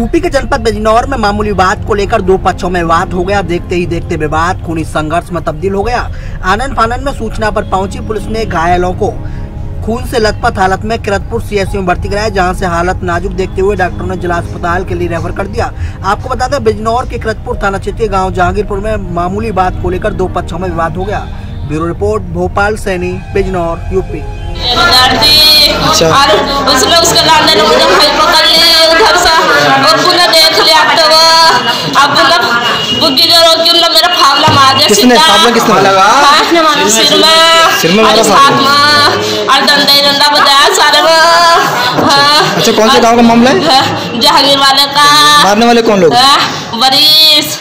UP के जनपद बिजनौर में मामूली विवाद को लेकर दो पक्षों में विवाद हो गया। देखते ही देखते विवाद खूनी संघर्ष में तब्दील हो गया। आनन फानन में सूचना पर पहुंची पुलिस ने घायलों को खून से लथपथ हालत में किरतपुर सीएचसी में भर्ती कराया, जहां से हालत नाजुक देखते हुए डॉक्टरों ने जिला अस्पताल के लिए रेफर कर दिया। आपको बता दें, बिजनौर के किरतपुर थाना क्षेत्र गाँव जहांगीरपुर में मामूली बात को लेकर दो पक्षों में विवाद हो गया। Bureau report, Bhopal Saini, Bijnor, UP. अच्छा, उसने उसके लाने ने मुझे भाई पकड़ लिए उधर से और पुनः देख लिया तो अब बुद्धि जरो क्यों ना मेरा फावला मार दिया। किसने किसने लगा? सिर में मारा, हाथ में और डंडा बजाया सारे में। अच्छा, कौन से गांव का मामला है? जहांगीर वाले का। मारने वाले कौन लोग? बरीस,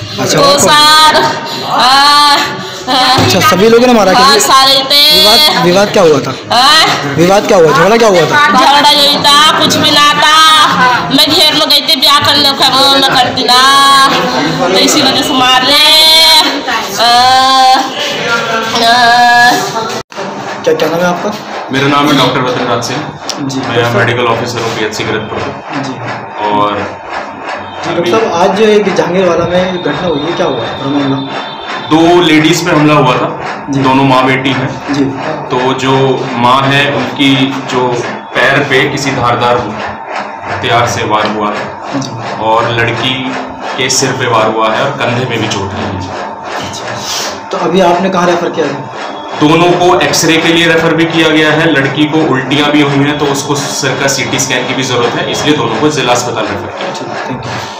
अच्छा, सभी लोगों ने मारा? सारे विवाद क्या हुआ था? विवाद क्या हुआ? झगड़ा क्या हुआ था? झगड़ा यही था, कुछ भी ना था। मैं घेर में गई थी ब्याह करने मैं करती ना, तो इसी वजह से मार रहे। क्या नाम है आपका? मेरा नाम है डॉक्टर वतनराज सिंह जी। मैं मेडिकल ऑफिसर हूँ PHC किरतपुर जी। और डॉक्टर साहब, आज एक जहांगीर वाला में घटना हुई है, क्या हुआ मामला? दो लेडीज पे हमला हुआ था, दोनों माँ बेटी हैं जी। तो जो माँ है उनकी जो पैर पे किसी धारदार हथियार से वार हुआ है और लड़की के सिर पे वार हुआ है और कंधे में भी चोट है। तो अभी आपने कहाँ रेफर किया है? दोनों को एक्सरे के लिए रेफर भी किया गया है। लड़की को उल्टियाँ भी हुई हैं तो उसको सिर का CT स्कैन की भी जरूरत है, इसलिए दोनों को जिला अस्पताल रेफर किया। Thank you.